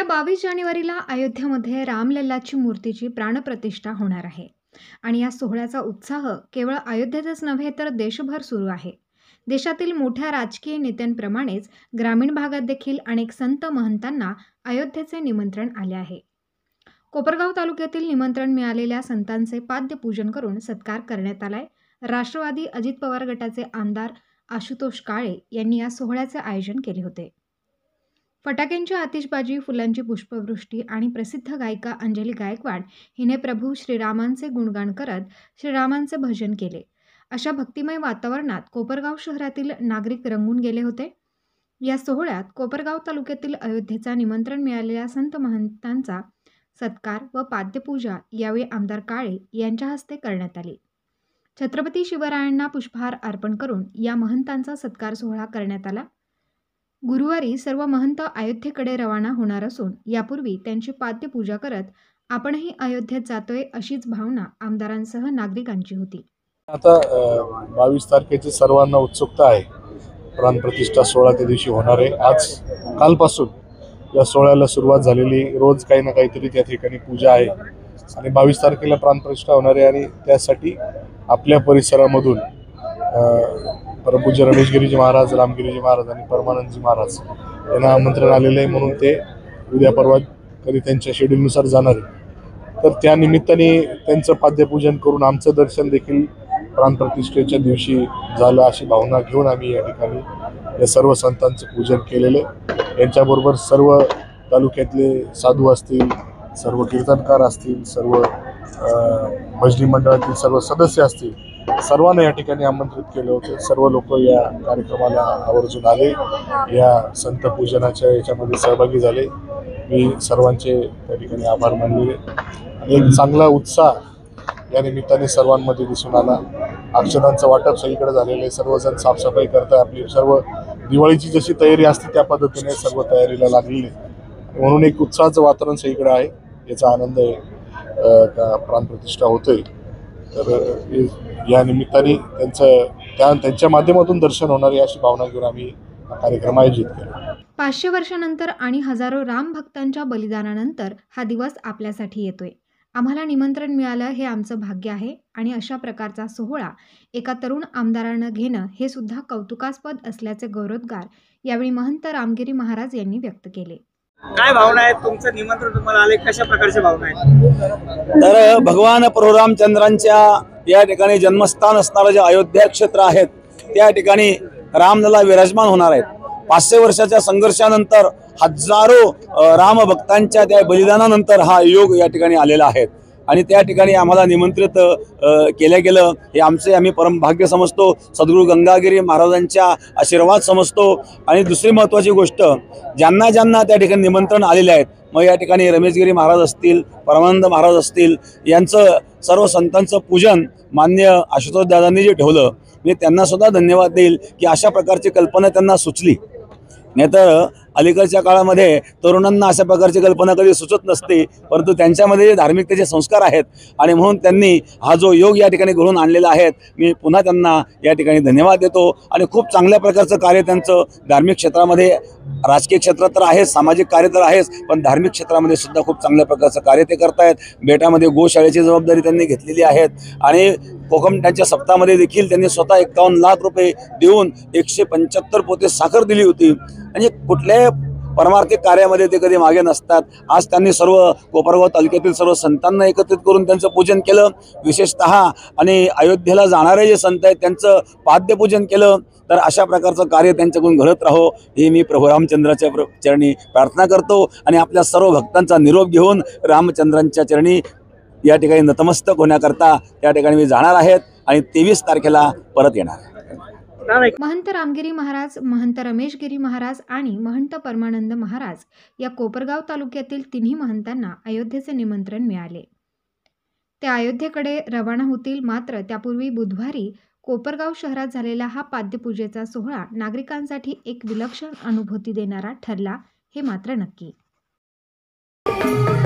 येत्या 22 जानेवारीला अयोध्येमध्ये रामलल्लाची मूर्तीची प्राणप्रतिष्ठा होणार आहे आणि या सोहळ्याचा उत्साह केवळ अयोध्येतच नव्हे तर देशभर सुरू आहे। देशातील मोठ्या राजकीय नेत्यांप्रमाणेच ग्रामीण भागात देखील अनेक संत महंतांना अयोध्येचे निमंत्रण आले आहे। कोपरगाव तालुक्यातील निमंत्रण मिळालेल्या संतांचे पाद्यपूजन करून सत्कार करण्यात आलाय। राष्ट्रवादी अजित पवार गटाचे आमदार आशुतोष काळे यांनी या सोहळ्याचे आयोजन केले होते। फटाक्यांची आतिषबाजी, फुलांची पुष्पवृष्टी आणि प्रसिद्ध गायिका अंजली गायकवाड हिने प्रभू श्रीरामांचे गुणगान करत श्रीरामांचे भजन केले। अशा भक्तिमय वातावरणात कोपरगाव शहरातील नागरिक रंगून गेले होते। या सोहळ्यात कोपरगाव तालुक्यातील अयोध्येचा निमंत्रण मिळालेल्या संत महंतांचा सत्कार व पाद्यपूजा यावेळी आमदार काळे यांच्या हस्ते करण्यात आली। छत्रपती शिवरायांना पुष्पहार अर्पण करून या महंतांचा सत्कार सोहळा करण्यात आला। गुरुवारी सर्व महंत अयोध्येकडे रवाना होणार असून यापूर्वी त्यांची पाद्यपूजा करत आपणही अयोध्येत जातोय अशीच भावना आमदारांसह नागरिकांची होती। आता 22 तारखेची सर्वांना उत्सुकता आहे। प्राणप्रतिष्ठा सोहळा त्या दिवशी होणार आहे। आज कालपासून या सोहळ्याला सुरुवात झालेली, रोज काही ना काहीतरी त्या ठिकाणी पूजा आहे आणि 22 तारखेला प्राणप्रतिष्ठा होणार आहे आणि त्यासाठी आपल्या परिसरामधून परमपूज्य रमेशगिरीजी महाराज, रामगिरीजी महाराज आणि परमानंदजी महाराज यांना आमंत्रण आलेलं आहे, म्हणून ते उद्या परवा कधी त्यांच्या शेड्यूलनुसार जाणार आहे। तर त्या निमित्ताने त्यांचं पाद्यपूजन करून आमचं दर्शन देखील प्राणप्रतिष्ठेच्या दिवशी झालं अशी भावना घेऊन आम्ही या ठिकाणी या सर्व संतांचं पूजन केलेलं। यांच्याबरोबर सर्व तालुक्यातले साधू असतील, सर्व कीर्तनकार असतील, सर्व भजनी मंडळातील सर्व सदस्य असतील, सर्वांना या ठिकाणी आमंत्रित केले होते। सर्व लोक या कार्यक्रमाला आवर्जून आले, या संत पूजनाच्या याच्यामध्ये सहभागी झाले। मी सर्वांचे त्या ठिकाणी आभार मानले आणि एक चांगला उत्साह या निमित्ताने सर्वांमध्ये दिसून आला। अक्षतांचं वाटप सगळीकडे झालेलं आहे, सर्वजण साफसफाई करताय। आपली सर्व दिवाळीची जशी तयारी असते त्या पद्धतीने सर्व तयारीला लागलेली आहे, म्हणून एक उत्साहाचं वातावरण सगळीकडे आहे। याचा आनंद आहे का प्राणप्रतिष्ठा होतोय, तर या निमित्ताने त्यांच्या माध्यमातून दर्शन होणार आहे अशी भावना घेऊन आम्ही हा कार्यक्रम आयोजित केला। 500 वर्षानंतर आणि हजारो राम भक्तांच्या बलिदानानंतर हा दिवस आपल्यासाठी येतोय। आम्हाला निमंत्रण मिळालं हे आमचं भाग्य आहे आणि अशा प्रकारचा सोहळा एका तरुण आमदारानं घेणं हे सुद्धा कौतुकास्पद असल्याचे गौरवोद्गार यावेळी महंत रामगिरी महाराज यांनी व्यक्त केले। काय भावना आहेत? तुमचं निमंत्रण तुम्हाला आले, कशा प्रकारच्या भावना आहेत? तर भगवान प्रभू रामचंद्रांच्या या ठिकाणी जन्मस्थान असणारं जे अयोध्या क्षेत्र आहेत त्या ठिकाणी रामलला विराजमान होणार आहेत। 500 वर्षाच्या संघर्षानंतर हजारो राम भक्तांच्या त्या बलिदानानंतर हा योग या ठिकाणी आलेला आहे आणि त्या ठिकाणी आम्हाला निमंत्रित केलं गेलं हे आम्ही परम भाग्य समजतो। सद्गुरू गंगागिरी महाराजांच्या आशीर्वाद समजतो। आणि दुसरी महत्त्वाची गोष्ट, ज्यांना ज्यांना त्या ठिकाणी निमंत्रण आलेले आहेत, मग या ठिकाणी रमेशगिरी महाराज असतील, परमानंद महाराज असतील, यांचं सर्व संतांचं पूजन मान्य आशुतोष दादांनी जे ठेवलं, मी त्यांना सुद्धा धन्यवाद देईल की अशा प्रकारची कल्पना त्यांना सुचली। नाहीतर अलीकडच्या काळामध्ये तरुणांना अशा प्रकारची कल्पना कधी सुचत नसते, परंतु त्यांच्यामध्ये जे धार्मिकतेचे संस्कार आहेत आणि म्हणून त्यांनी हा जो योग या ठिकाणी घडवून आणलेला आहे, मी पुन्हा त्यांना या ठिकाणी धन्यवाद देतो। आणि खूप चांगल्या प्रकारचं कार्य त्यांचं धार्मिक क्षेत्रामध्ये, राजकीय क्षेत्रात तर आहेच, सामाजिक कार्य तर आहेच, पण धार्मिक क्षेत्रामध्ये सुद्धा खूप चांगल्या प्रकारचं कार्य ते करतायत। बेटामध्ये गोशाळेची जबाबदारी त्यांनी घेतलेली आहे आणि कोकमट्यांच्या सप्ताहामध्ये देखील त्यांनी स्वतः 51 लाख रुपये देऊन 175 पोते साखर दिली होती। म्हणजे कुठल्याही परमार्थिक कार्यामध्ये ते कधी मागे नसतात। आज त्यांनी सर्व कोपरगाव तालुक्यातील सर्व संतांना एकत्रित करून त्यांचं पूजन केलं। विशेषतः आणि अयोध्येला जाणारे जे संत आहेत त्यांचं पाद्यपूजन केलं। तर अशा प्रकारचं कार्य त्यांच्याकडून घडत राहो ही मी प्रभू रामचंद्राच्या चरणी प्रार्थना करतो आणि आपल्या सर्व भक्तांचा निरोप घेऊन रामचंद्रांच्या चरणी या ठिकाणी नतमस्तक होण्याकरता त्या ठिकाणी मी जाणार आहेत आणि 23 तारखेला परत येणार आहे। महंत रामगिरी महाराज, महंत रमेशगिरी महाराज आणि महंत परमानंद महाराज या कोपरगाव तालुक्यातील तिन्ही महंतांना अयोध्येचे निमंत्रण मिळाले। ते अयोध्येकडे रवाना होतील, मात्र त्यापूर्वी बुधवारी कोपरगाव शहरात झालेला हा पाद्यपूजेचा सोहळा नागरिकांसाठी एक विलक्षण अनुभूती देणारा ठरला हे मात्र नक्की।